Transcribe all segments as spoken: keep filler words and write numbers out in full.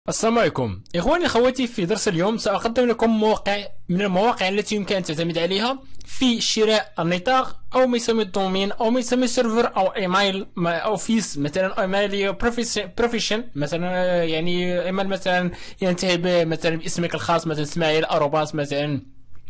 السلام عليكم اخواني اخواتي. في درس اليوم ساقدم لكم موقع من المواقع التي يمكن ان تعتمد عليها في شراء النطاق او ما يسمى الدومين او ما يسمى سيرفر او ايميل اوفيس، مثلا ايميل بروفيشن مثلا، يعني ايميل مثلا ينتهي مثلا باسمك الخاص، مثلا اسماعيل اروباس مثلا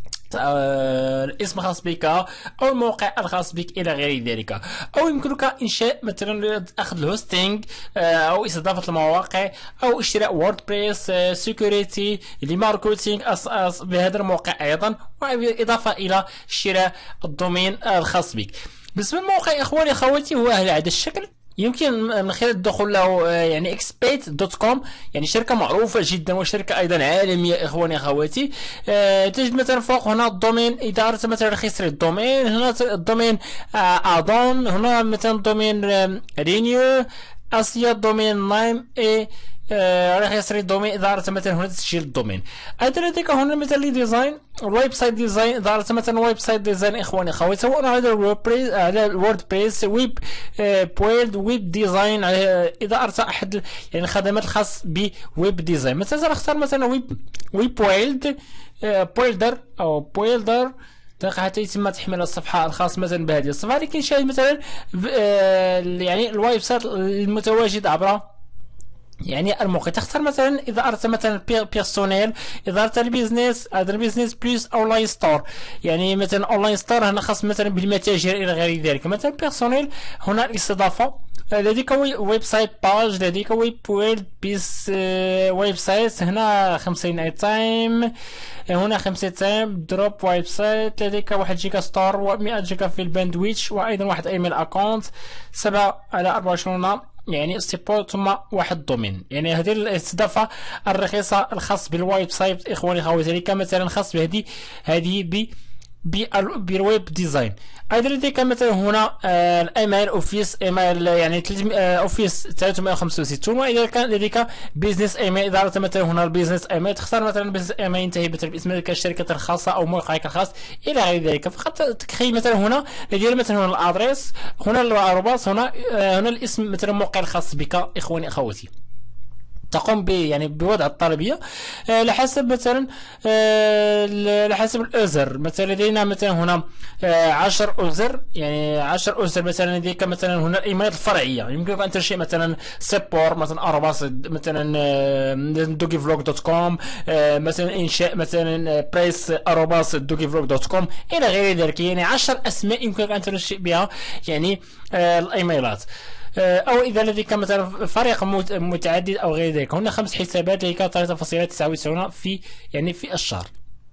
آه، الاسم الخاص بك او الموقع الخاص بك الى غير ذلك. او يمكنك انشاء مثلا اخذ الهوستينج آه، او استضافه المواقع او اشتراء ووردبريس آه، سيكوريتي لماركتينج بهذا الموقع ايضا، واضافه الى شراء الدومين الخاص بك. بالنسبه للموقع اخواني اخواتي هو على هذا الشكل، يمكن من خلال الدخول له يعني اكسبيت دوت كوم، يعني شركه معروفه جدا وشركه ايضا عالميه اخواني اخواتي. أه تجد مثلا فوق هنا الدومين، اذا اردت مثلا رخيص الدومين هنا الدومين أه اظن هنا مثلا دومين رينيو اسيا دومين نايم اي راح يصير الدومين اذا اردت مثلا هنا تسجيل الدومين. ايضا لديك هنا مثلا لي ديزاين الويب سايت ديزاين، اذا اردت مثلا ويب سايت ديزاين اخواني اخواتي سواء على الووردبريس على الووردبريس ويب بويلد ويب ديزاين، اذا اردت احد يعني الخدمات الخاص بويب ديزاين مثلا سنختار مثلا ويب ويب بويلد بويلدر او بويلدر حتى يتم تحميل الصفحه الخاص مثلا بهذه الصفحه. لكن شاهد مثلا يعني الويب سايت المتواجد عبر يعني الموقع. تختار مثلا اذا اردت مثلا بيرسونيل، اذا اردت البيزنس هذا البيزنس بلس اونلاين ستور، يعني مثلا اونلاين ستور هنا خاص مثلا بالمتاجر الى غير ذلك. مثلا بيرسونيل هنا الاستضافه، لديك ويب سايت باج، لديك ويب ويب بيس ويب سايت هنا خمسين اي تايم، هنا خمسين تايم دروب ويب سايت، لديك واحد جيجا ستور ومئة جيجا في الباندويتش، وايضا واحد ايميل اكونت سبعة على أربعة وعشرين يعني سيبورت ثم واحد دومين. يعني هذه الاستضافه الرخيصه الخاص بالويب سايت اخواني خواتي، مثلا خاص بهذه هذه ب بالويب ديزاين. ايضا لديك مثلا هنا آه الايميل اوفيس ايميل يعني آه اوفيس ثلاثمئة وخمسة وستين، واذا كان لديك بيزنس ايميل اذا اردت مثلا هنا البيزنس ايميل تختار مثلا بيزنس ايميل ينتهي مثلا باسمك الشركه الخاصه او موقعك الخاص الى غير ذلك. فقط تخيل مثلا هنا لدينا مثلا هنا الادريس، هنا الارباص، هنا آه هنا الاسم مثلا الموقع الخاص بك اخواني اخواتي. تقوم ب يعني بوضع الطلبيه أه لحسب مثلا أه لحسب الازر. مثلا لدينا مثلا هنا أه عشر ازر، يعني عشر ازر. مثلا لديك مثلا هنا الايميلات الفرعيه، يمكنك ان تنشئ مثلا سبور مثلا ارباص مثلا أه دوغي فلوج دوت كوم، أه مثلا انشاء مثلا بريس ارباص دوغي فلوج دوت كوم الى غير ذلك. يعني عشر اسماء يمكنك ان تنشئ بها يعني أه الايميلات. او اذا لديك مثلا فريق متعدد او غير ذلك. هنا خمس حسابات لديك ثلاثة فاصلة تسعة وتسعين في يعني في الشهر،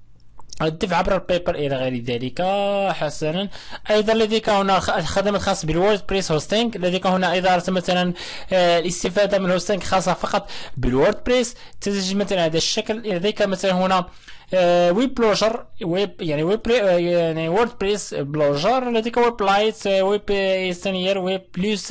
الدفع عبر البيبر الى غير ذلك. حسنا ايضا لديك هنا خدمات خاصه بالوورد بريس هوستينج. لديك هنا اذا اردت مثلا الاستفاده من الهوستينج خاصه فقط بالوورد بريس تجد مثلا هذا الشكل. لديك مثلا هنا ويب بلوجر ويب يعني ويب يعني وورد بريس بلوجر، لديك ويب لايت ويب استنير ويب بلس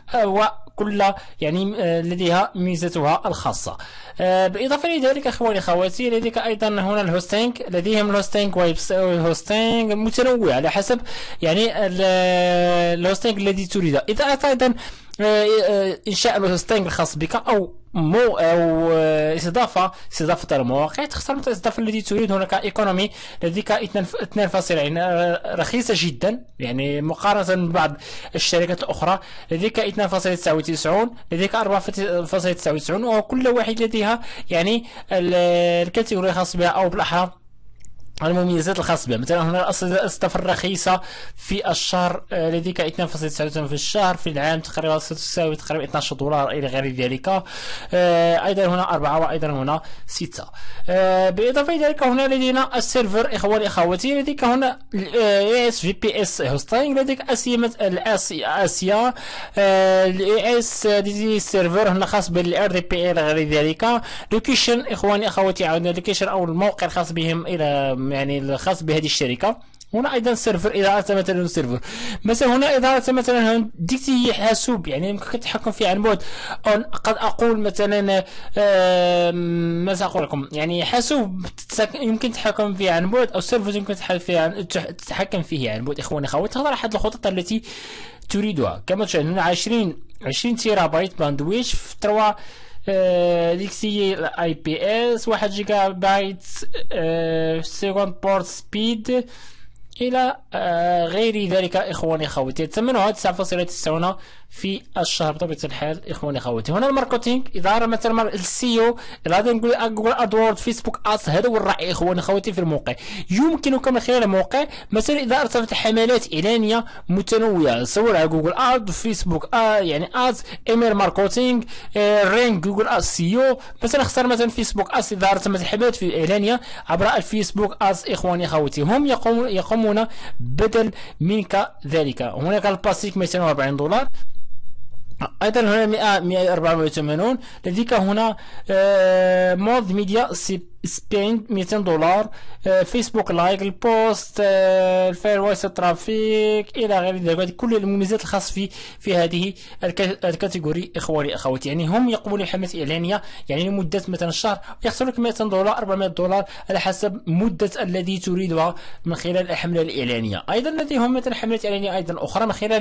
وكل يعني لديها ميزتها الخاصه. بالاضافه لذلك اخواني اخواتي لديك ايضا هنا الهوستينج، لديهم الهوستينج ويب هوستينج متنوع على حسب يعني الهوستينج الذي تريده. اذا اردت ايضا انشاء الهوستينج الخاص بك او مو او استضافه استضافه المواقع تختار الاستضافه التي تريد. هناك ايكونومي لديك اثنين فاصلة رخيصه جدا يعني مقارنه ببعض الشركات الاخرى. لديك اثنين فاصلة تسعة وتسعين، لديك أربعة فاصلة تسعة وتسعين، وكل واحد لديها يعني الكاتيجوري الخاص بها او بالاحرى المميزات الخاصة بها. مثلا هنا الاستضافة الرخيصة في الشهر لديك اثنين فاصلة تسعة وتسعين في الشهر، في العام تقريبا ستساوي تقريبا اثني عشر دولار الى غير ذلك. ايضا هنا أربعة وايضا هنا ستة. بالاضافة الى ذلك هنا لدينا السيرفر اخواني اخواتي. لديك هنا اي اس في بي اس هوستينج، لديك اسيا اسيا الاي اس دي سيرفر هنا خاص بالار دي بي الى غير ذلك. لوكيشن اخواني اخواتي عندنا لوكيشن او الموقع الخاص بهم الى يعني الخاص بهذه الشركه. هنا ايضا سيرفر اذا اردت مثلا سيرفر مثلا هنا اذا اردت مثلا ديك حاسوب يعني يمكنك التحكم فيه عن بعد، او قد اقول مثلا ماذا اقول لكم يعني حاسوب يمكن التحكم فيه عن بعد، او سيرفر يمكن تتحكم فيه عن بعد. اخواني اخواتي تختار احد الخطط التي تريدها. كما تشاهدون هنا عشرين عشرين تيرا بايت باندويتش في ثلاثة ديك سي الاي بي اس واحد جيجا بايت سيكوند بورت سبيد الى غير ذلك. اخواني خواتي ثمنها تسعة فاصلة تسعون في الشهر بطبيعه الحال. اخواني خواتي هنا الماركتينغ اداره مثلا السيو هذا نقول جوجل ادورد فيسبوك اس هذا هو الرأي. اخواني خواتي في الموقع يمكنك من خلال الموقع مثلا اذا ارسلت حملات اعلانيه متنوعه سواء على جوجل اد فيسبوك آه يعني ادز ايميل ماركتينغ آه رينج جوجل اس سيو مثلا اختار مثلا فيسبوك اس اذا ارسلت حملات في اعلانيه عبر الفيسبوك اس. اخواني خواتي هم يقومون يقومون بدل منك ذلك. هناك الباسيك مئتين وأربعين دولار ايضا هنا مئة مئة وأربعة وثمانين. لديك هنا آه مود ميديا سبيند مئتين دولار آه فيسبوك لايك البوست آه الفاير وويس ترافيك الى غير ذلك. كل المميزات الخاصه في في هذه الكاتيجوري. اخواني اخواتي يعني هم يقومون بحملة اعلانيه يعني لمده مثلا شهر يخسر لك مئتين دولار أربعمئة دولار على حسب مده الذي تريدها من خلال الحمله الاعلانيه. ايضا لديهم مثلا حملات اعلانيه ايضا اخرى من خلال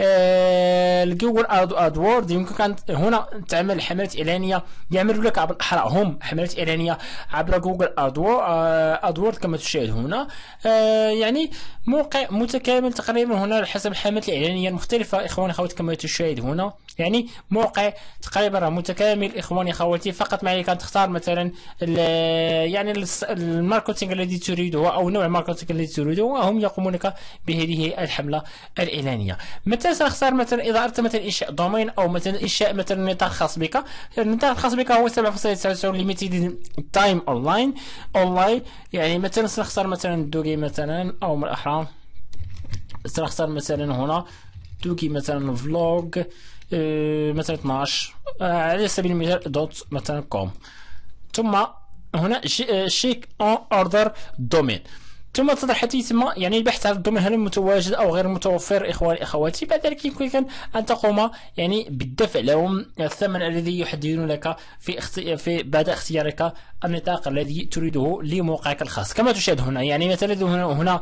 آه الجوجل ادورد. يمكنك ان هنا تعمل حملات اعلانيه يعملوا لك بالاحرى هم حملات اعلانيه عبر جوجل ادورد كما تشاهد هنا. آه يعني موقع متكامل تقريبا هنا على حسب الحملات الاعلانيه المختلفه. اخواني اخواتي كما تشاهد هنا يعني موقع تقريبا متكامل. اخواني اخواتي فقط ما عليك ان تختار مثلا يعني الماركتينغ الذي تريده او نوع الماركتينغ الذي تريده وهم يقومون لك بهذه الحمله الاعلانيه. متى سنختار مثلا اذا اردت مثلا انشاء دومين او مثلا انشاء مثلا نطاق خاص بك. النطاق الخاص بك هو سبعة فاصلة تسعة وتسعين ليميتد تايم اونلاين اونلاين يعني مثلا سنختار مثلا دوغي مثلا او من الاحرى سنختار مثلا هنا دوغي مثلا فلوج اه مثلا اثناش اه على سبيل المثال دوت مثلا كوم ثم هنا شيك اون اوردر دومين ثم تضع حتى ثم يعني البحث عن الدومين هل متواجد او غير متوفر. اخواني اخواتي بعد ذلك يمكنك ان تقوم يعني بالدفع لهم الثمن الذي يحددون لك في اختي... في بعد اختيارك النطاق الذي تريده لموقعك الخاص. كما تشاهد هنا يعني مثلا هنا هنا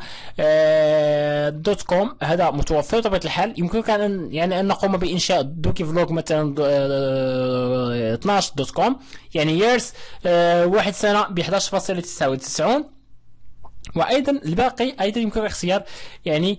آه دوت كوم هذا متوفر بطبيعه الحال. يمكنك ان يعني ان نقوم بانشاء دوكي فلوج مثلا آه اثناش دوت كوم يعني ييرز آه واحد سنه ب احداش فاصلة تسعة وتسعين. وايضا الباقي ايضا يمكن اختيار يعني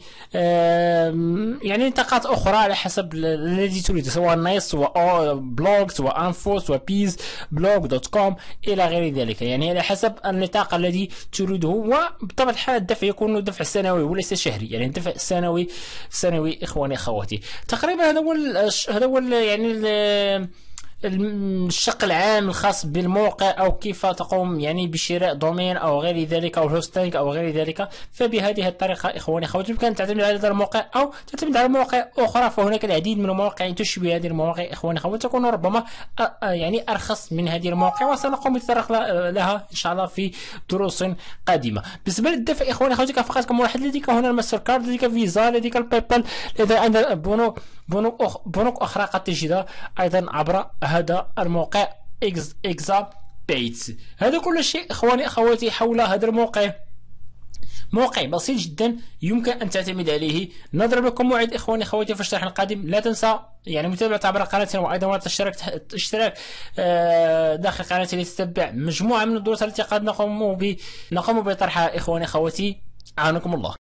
يعني نطاقات اخرى على حسب الذي تريد سواء نايس سواء بلوج سواء انفو سواء بيز بلوج دوت كوم الى غير ذلك يعني على حسب النطاق الذي تريده. وبطبيعه الحال الدفع يكون دفع سنوي وليس شهري يعني دفع سنوي سنوي. اخواني اخواتي تقريبا هذا هو هذا هو يعني الشق العام الخاص بالموقع او كيف تقوم يعني بشراء دومين او غير ذلك او هوستنج او غير ذلك. فبهذه الطريقه اخواني اخواتي يمكن ان تعتمد على هذا الموقع او تعتمد على مواقع اخرى. فهناك العديد من المواقع تشبه هذه المواقع. اخواني اخواتي تكون ربما يعني ارخص من هذه المواقع وسنقوم بالتطرق لها ان شاء الله في دروس قادمه. بالنسبه للدفع اخواني اخواتي فقط كملاحظ لديك هنا الماستر كارد لديك فيزا لديك الباي بال لديك عندنا بنوك بنوك أخ... بنوك اخرى قد تجدها ايضا عبر هذا الموقع إكس إكزا بيتس. هذا كل شيء اخواني اخواتي حول هذا الموقع. موقع بسيط جدا يمكن ان تعتمد عليه. نضرب لكم موعد اخواني اخواتي في الشرح القادم. لا تنسى يعني متابعة عبر قناتنا وايضا الاشتراك اشتراك داخل قناتي لتتبع مجموعة من الدروس التي قد نقوم ب نقوم بطرحها. اخواني اخواتي اعانكم الله.